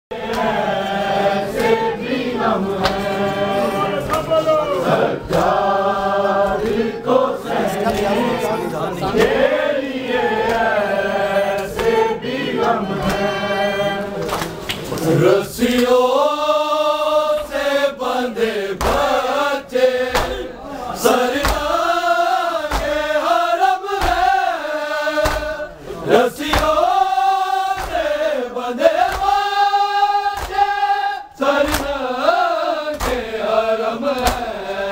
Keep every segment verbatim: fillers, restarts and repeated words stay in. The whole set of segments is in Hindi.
रस्सियों से बंधे बच्चे सरनागे हरम है। रस्सियों से बंधे बच्चे सरनागे हरम है।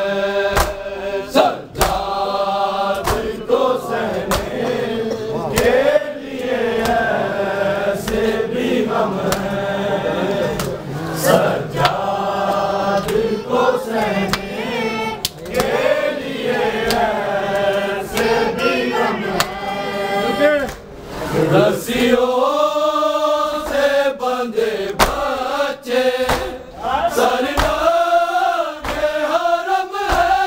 सज्जाद को सहने के लिए ऐसे भी हम हैं। सज्जाद को सहने के लिए ऐसे भी हम हैं। रस्सियों से बंधे बच्चे सरनागे हरम है।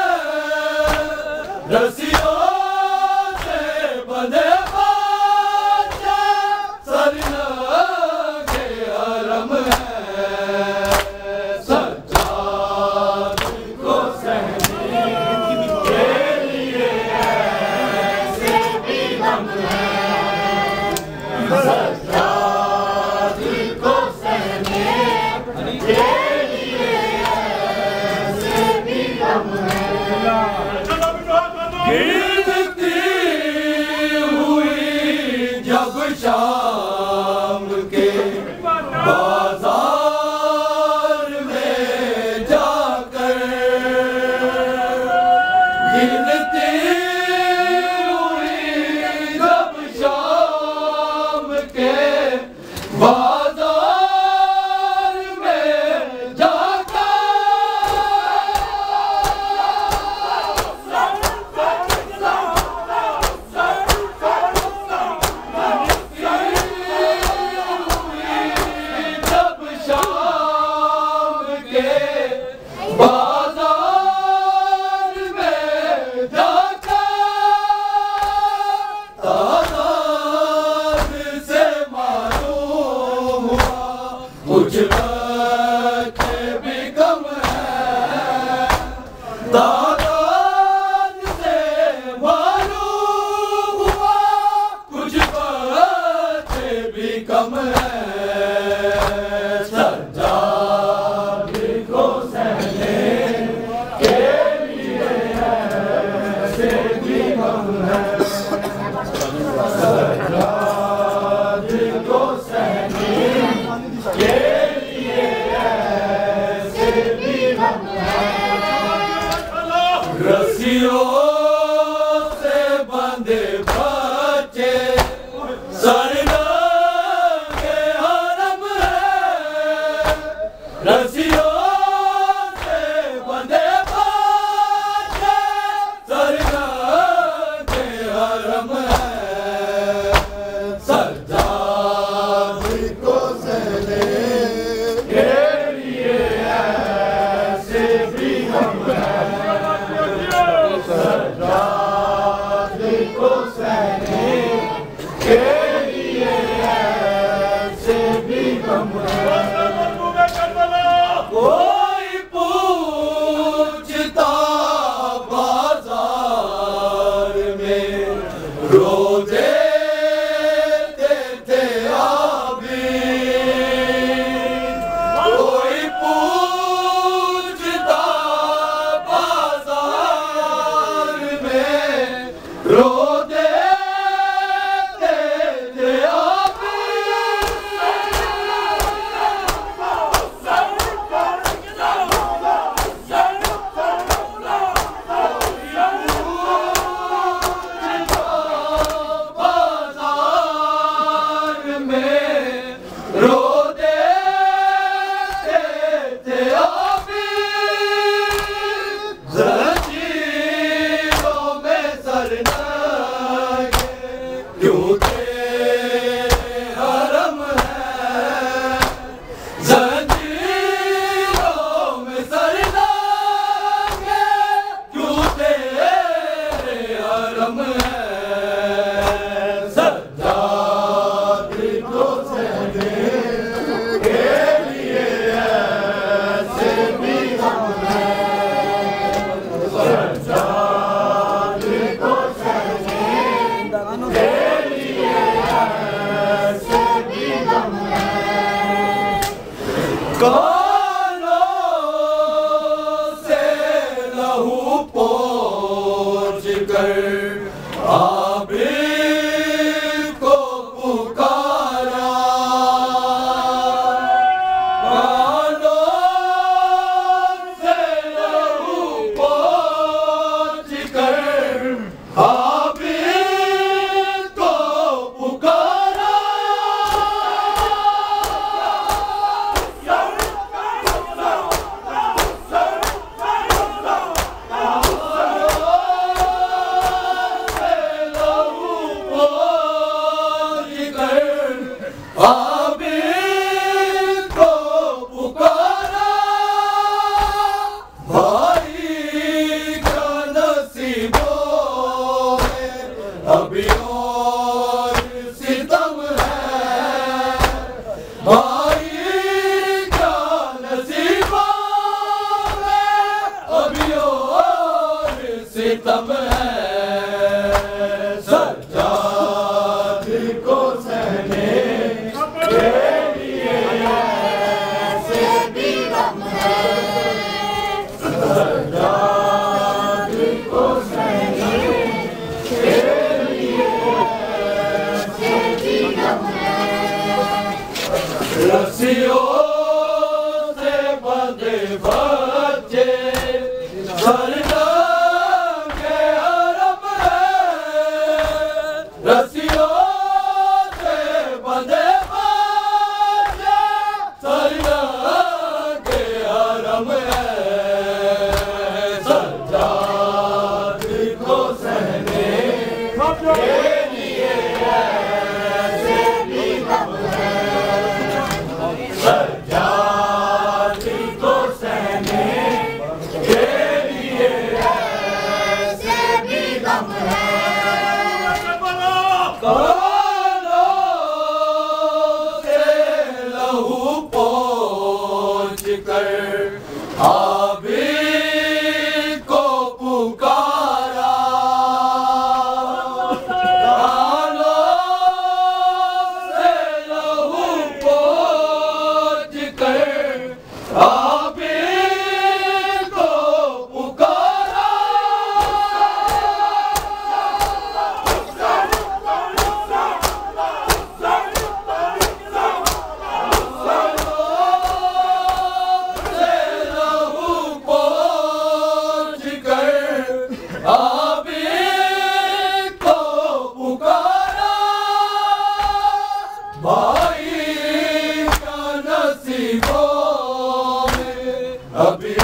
रस्सियों से बंधे बच्चे सरनागे हरम है। सज्जाद को सहने के लिए ऐसे भी हम हैं। गिरती हुई जब शाम के बाजार में जाकर गिरती हुई जब शाम के बाजार में जाकर जब शाम के बाजार में जाकर तादाद से मालूम हुआ कुछ बच्चे भी कम हैं। तादाद से मालूम हुआ कुछ बच्चे भी कम हैं। सज्जाद को सहने के लिए ऐसे भी हम हैं। सज्जाद को सहने के लिए कानों से लहू पोंछ कर आबिद को पुकारा, कानों से लहू पोंछ कर आबिद को पुकारा, आबिद को पुकारा। भाई का नसीबों में अभी और सितम है, भाई का नसीबों में अभी और सितम है। सज्जाद को सहने रस्सियों से बंधे बच्चे सरदार के हरम है, रस्सियों से बंधे बच्चे सरदार के हरम है। सज्जाद को सहने के लिए ऐसे भी गम है, सज्जाद को सहने के लिए ऐसे भी गम है। कानों से लहू पोंछ कर आबिद को पुकारा, कानों से लहू पोंछ कर आबिद को पुकारा। से लहू पोंछ कर आबिद को पुकारा, भाई का नसीबों में अभी